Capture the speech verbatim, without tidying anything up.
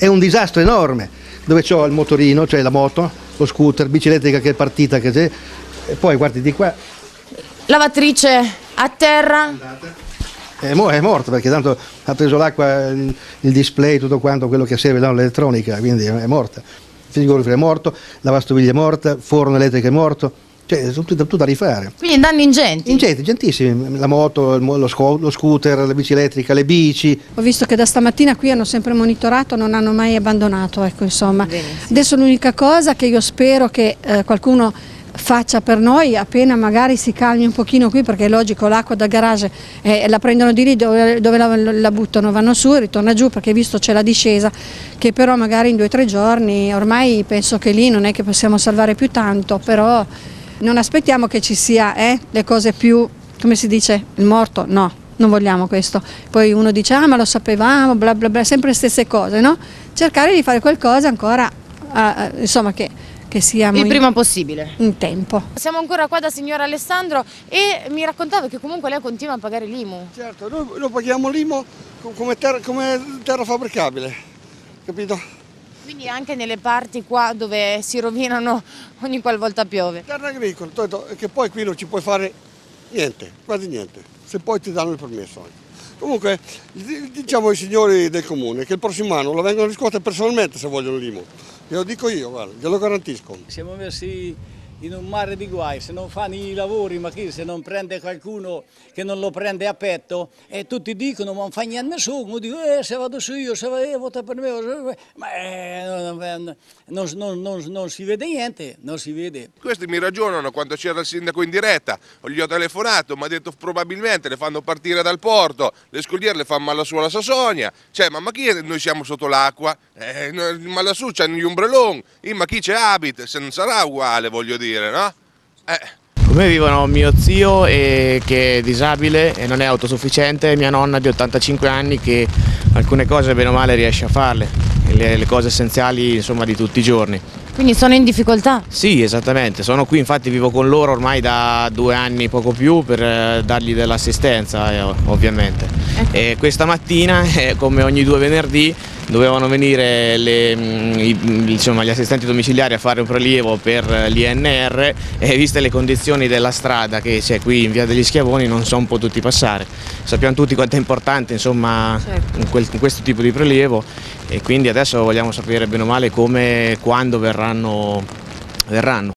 è un disastro enorme, dove c'ho il motorino, cioè la moto, lo scooter, bici elettrica che è partita, che c'è, e poi guardi di qua. Lavatrice a terra. È, mo è morto perché tanto ha preso l'acqua, il, il display, tutto quanto, quello che serve l'elettronica, quindi è, è morta. Il frigorifero è morto, lavastoviglie è morta, forno elettrico è morto, cioè è tutto, tutto da rifare. Quindi danni ingenti? Ingenti, gentissimi, la moto, lo, sco, lo scooter, la bici elettrica, le bici. Ho visto che da stamattina qui hanno sempre monitorato, non hanno mai abbandonato, ecco, insomma. Benissimo. Adesso l'unica cosa che io spero che eh, qualcuno faccia per noi, appena magari si calmi un pochino qui, perché è logico, l'acqua dal garage eh, la prendono di lì dove, dove la, la buttano, vanno su e ritorna giù, perché visto c'è la discesa, che però magari in due o tre giorni, ormai penso che lì non è che possiamo salvare più tanto, però non aspettiamo che ci sia eh, le cose più, come si dice, il morto, no, non vogliamo questo. Poi uno dice, ah ma lo sapevamo, bla bla bla, sempre le stesse cose, no? Cercare di fare qualcosa ancora, eh, insomma che... che siamo il prima in, possibile. in tempo. Siamo ancora qua da signor Alessandro e mi raccontava che comunque lei continua a pagare l'I M U. Certo, noi, noi paghiamo l'I M U come terra, come terra fabbricabile, capito? Quindi anche nelle parti qua dove si rovinano ogni qualvolta piove. Terra agricola, che poi qui non ci puoi fare niente, quasi niente, se poi ti danno il permesso anche. Comunque diciamo ai signori del comune che il prossimo anno la vengono a riscuotere personalmente se vogliono l'I M U. Glielo dico io, guarda, glielo garantisco. Siamo messi in un mare di guai, se non fanno i lavori, ma chi se non prende qualcuno che non lo prende a petto, e tutti dicono ma non fa niente nessuno, dico eh, se vado su io, se vado io, vota per me, ma eh, non, non, non, non si vede niente, non si vede. Questi mi ragionano quando c'era il sindaco in diretta, gli ho telefonato, mi ha detto probabilmente le fanno partire dal porto, le scogliere le fanno male su alla Sassonia, cioè ma, ma chi è? Noi siamo sotto l'acqua, eh, ma lassù c'hanno gli ombrelloni, ma chi c'è abita, se non sarà uguale voglio dire. No? Eh. Con me vivono mio zio eh, che è disabile e non è autosufficiente, e mia nonna di ottantacinque anni che alcune cose bene o male riesce a farle, le, le cose essenziali insomma di tutti i giorni. Quindi sono in difficoltà? Sì, esattamente, sono qui, infatti vivo con loro ormai da due anni poco più per eh, dargli dell'assistenza eh, ovviamente. Ecco. E questa mattina, eh, come ogni due venerdì, dovevano venire le, i, insomma, gli assistenti domiciliari a fare un prelievo per l'I N R e viste le condizioni della strada che c'è qui in via degli Schiavoni non sono potuti passare. Sappiamo tutti quanto è importante insomma, certo. in, quel, in questo tipo di prelievo, e quindi adesso vogliamo sapere bene o male come e quando verranno, verranno.